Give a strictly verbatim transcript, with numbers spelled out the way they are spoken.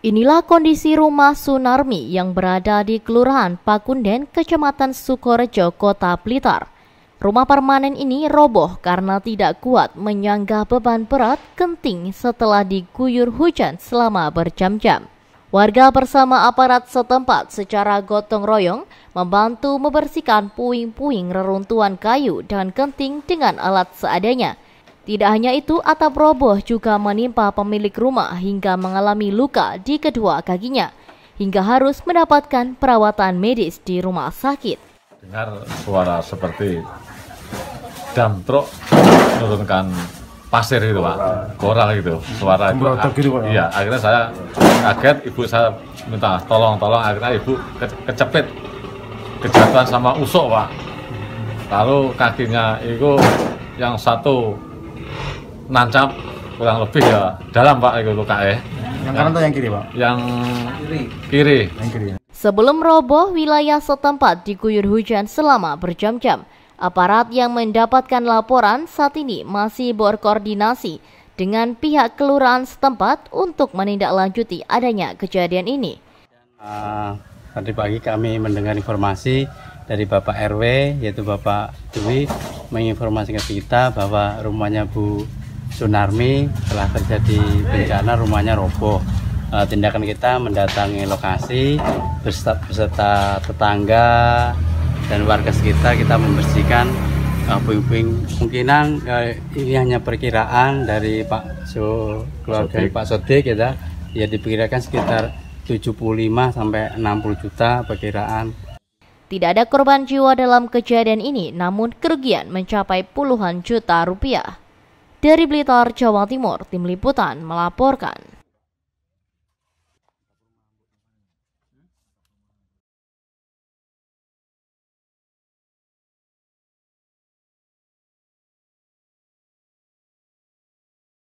Inilah kondisi rumah Sunarmi yang berada di Kelurahan Pakunden, Kecamatan Sukorejo, Kota Blitar. Rumah permanen ini roboh karena tidak kuat menyangga beban berat genting setelah diguyur hujan selama berjam-jam. Warga bersama aparat setempat secara gotong royong membantu membersihkan puing-puing reruntuhan kayu dan genting dengan alat seadanya. Tidak hanya itu, atap roboh juga menimpa pemilik rumah hingga mengalami luka di kedua kakinya, hingga harus mendapatkan perawatan medis di rumah sakit. Dengar suara seperti dam truk menurunkan pasir gitu Pak, koral gitu, suara itu. Gitu, Pak. Iya, akhirnya saya kaget, ibu saya minta tolong-tolong, akhirnya ibu ke kecepit, kejatuhan sama usuk Pak. Lalu kakinya itu yang satu nancap kurang lebih ya dalam Pak, itu luka eh. Yang kanan atau yang kiri Pak? Yang kiri. Kiri. Yang kiri. Sebelum roboh, wilayah setempat diguyur hujan selama berjam-jam. Aparat yang mendapatkan laporan saat ini masih berkoordinasi dengan pihak kelurahan setempat untuk menindaklanjuti adanya kejadian ini. Uh, tadi pagi kami mendengar informasi dari Bapak R W, yaitu Bapak Dwi, menginformasikan kita bahwa rumahnya Bu Sunarmi telah terjadi bencana, rumahnya roboh. Uh, tindakan kita mendatangi lokasi beserta, beserta tetangga dan warga sekitar, kita membersihkan puing-puing. Uh, Kemungkinan uh, ini hanya perkiraan dari Pak So, keluarga Sodik. Pak Sodik ya, ya diperkirakan sekitar tujuh puluh lima sampai enam puluh juta perkiraan. Tidak ada korban jiwa dalam kejadian ini, namun kerugian mencapai puluhan juta rupiah. Dari Blitar, Jawa Timur, Tim Liputan melaporkan.